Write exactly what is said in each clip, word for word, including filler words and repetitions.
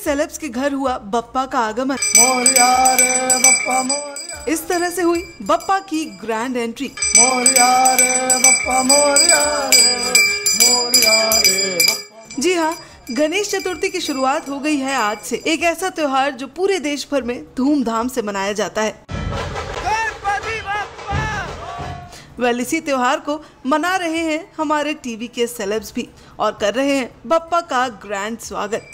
Celebs के घर हुआ बप्पा का आगमन। मोरिया रे बप्पा मोरिया। इस तरह से हुई बप्पा की ग्रैंड एंट्री। मोरिया रे बप्पा मोरिया रे, मोरिया रे बप्पा। जी हाँ, गणेश चतुर्थी की शुरुआत हो गई है आज से। एक ऐसा त्योहार जो पूरे देश भर में धूमधाम से मनाया जाता है। वेल, इसी त्योहार को मना रहे हैं हमारे टीवी के सेलेब्स भी और कर रहे हैं बप्पा का ग्रैंड स्वागत।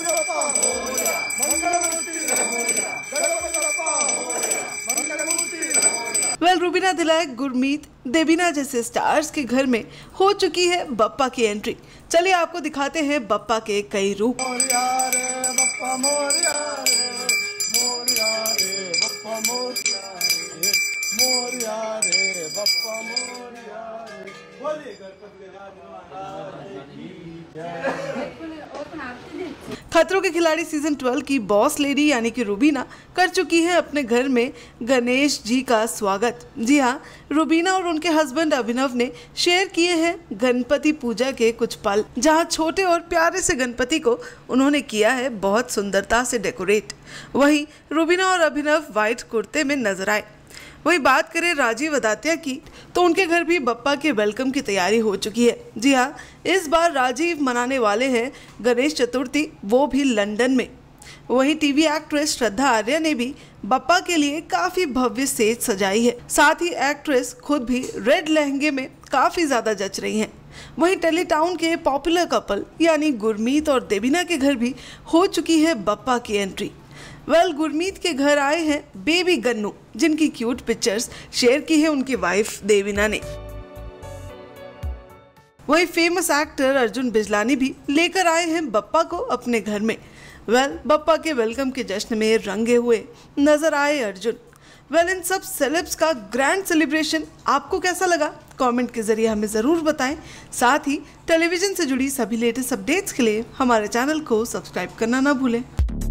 वेल, रुबीना दिलाइक, गुरमीत, देवीना जैसे स्टार्स के घर में हो चुकी है बप्पा की एंट्री। चलिए आपको दिखाते हैं बप्पा के कई रूप। मोरिया रे बप्पा मोरिया रे, मोरिया रे बप्पा मोरिया रे, मोरिया रे बप्पा मोरिया रे। बोलिए गणपति राज महाराज की जय। खतरों के खिलाड़ी सीजन ट्वेल्व की बॉस लेडी यानी कि रुबीना कर चुकी है अपने घर में गणेश जी का स्वागत। जी हाँ, रुबीना और उनके हस्बैंड अभिनव ने शेयर किए हैं गणपति पूजा के कुछ पल, जहां छोटे और प्यारे से गणपति को उन्होंने किया है बहुत सुंदरता से डेकोरेट। वहीं रुबीना और अभिनव व्हाइट कुर्ते में नजर आए। वही बात करें राजीव अदात्या की, तो उनके घर भी बप्पा के वेलकम की तैयारी हो चुकी है। जी हाँ, इस बार राजीव मनाने वाले हैं गणेश चतुर्थी, वो भी लंदन में। वहीं टीवी एक्ट्रेस श्रद्धा आर्या ने भी बप्पा के लिए काफी भव्य स्टेज सजाई है। साथ ही एक्ट्रेस खुद भी रेड लहंगे में काफी ज्यादा जच रही हैं। वहीं टेली टाउन के पॉपुलर कपल यानी गुरमीत और देवीना के घर भी हो चुकी है बप्पा की एंट्री। वेल, गुरमीत के घर आए हैं बेबी गन्नू, जिनकी क्यूट पिक्चर्स शेयर की है उनकी वाइफ देवीना ने। वही फेमस एक्टर अर्जुन बिजलानी भी लेकर आए हैं बप्पा को अपने घर में। वेल, बप्पा के वेलकम के जश्न में रंगे हुए नजर आए अर्जुन। वेल, इन सब सेलेब्स का ग्रैंड सेलिब्रेशन आपको कैसा लगा? कमेंट के जरिए हमें ज़रूर बताएं। साथ ही टेलीविजन से जुड़ी सभी लेटेस्ट अपडेट्स के लिए हमारे चैनल को सब्सक्राइब करना ना भूलें।